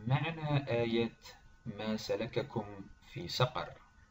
معنى آية ما سلككم في سقر.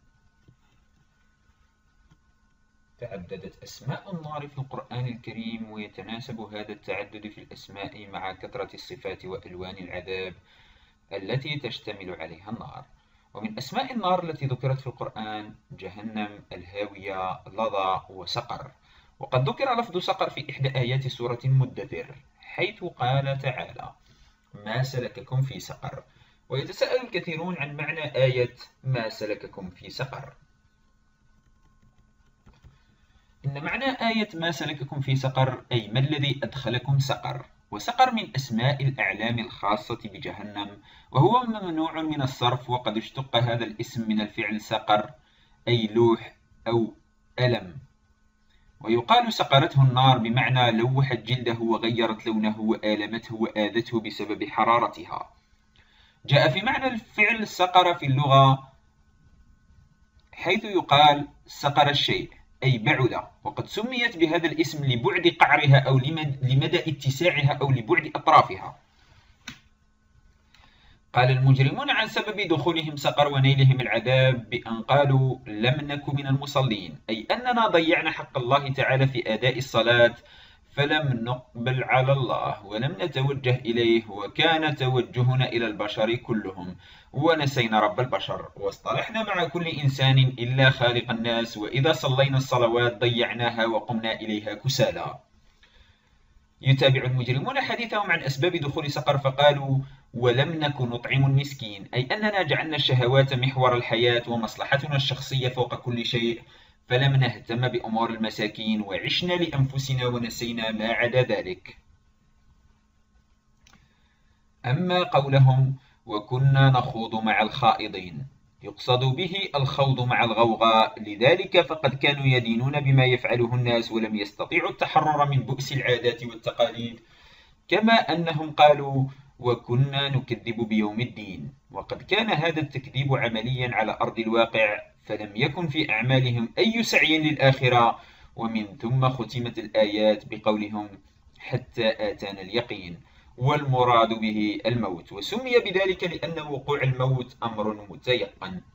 تعددت أسماء النار في القرآن الكريم، ويتناسب هذا التعدد في الأسماء مع كثرة الصفات وألوان العذاب التي تشتمل عليها النار. ومن أسماء النار التي ذكرت في القرآن جهنم، الهاوية، لظى، وسقر. وقد ذكر لفظ سقر في إحدى آيات سورة المدثر، حيث قال تعالى: ما سلككم في سقر. ويتساءل الكثيرون عن معنى آية ما سلككم في سقر. إن معنى آية ما سلككم في سقر أي ما الذي أدخلكم سقر. وسقر من أسماء الأعلام الخاصة بجهنم، وهو ممنوع من الصرف، وقد اشتق هذا الاسم من الفعل سقر أي لوح أو ألم. ويقال سقرته النار بمعنى لوحت جلده وغيرت لونه وآلمته وآذته بسبب حرارتها. جاء في معنى الفعل سقر في اللغة حيث يقال سقر الشيء أي بعد، وقد سميت بهذا الاسم لبعد قعرها أو لمدى اتساعها أو لبعد أطرافها. قال المجرمون عن سبب دخولهم سقر ونيلهم العذاب بأن قالوا لم نك من المصلين، أي أننا ضيعنا حق الله تعالى في أداء الصلاة فلم نقبل على الله ولم نتوجه إليه، وكان توجهنا إلى البشر كلهم ونسينا رب البشر، واصطلحنا مع كل إنسان إلا خالق الناس، وإذا صلينا الصلوات ضيعناها وقمنا إليها كسالى. يتابع المجرمون حديثهم عن أسباب دخول سقر فقالوا ولم نك نطعم المسكين، أي أننا جعلنا الشهوات محور الحياة ومصلحتنا الشخصية فوق كل شيء، فلم نهتم بأمور المساكين وعشنا لأنفسنا ونسينا ما عدا ذلك. أما قولهم وكنا نخوض مع الخائضين، يقصد به الخوض مع الغوغاء، لذلك فقد كانوا يدينون بما يفعله الناس ولم يستطيعوا التحرر من بؤس العادات والتقاليد، كما أنهم قالوا وكنا نكذب بيوم الدين، وقد كان هذا التكذيب عمليا على أرض الواقع، فلم يكن في أعمالهم أي سعي للآخرة. ومن ثم ختمت الآيات بقولهم حتى آتانا اليقين، والمراد به الموت، وسمي بذلك لأن وقوع الموت أمر متيقن.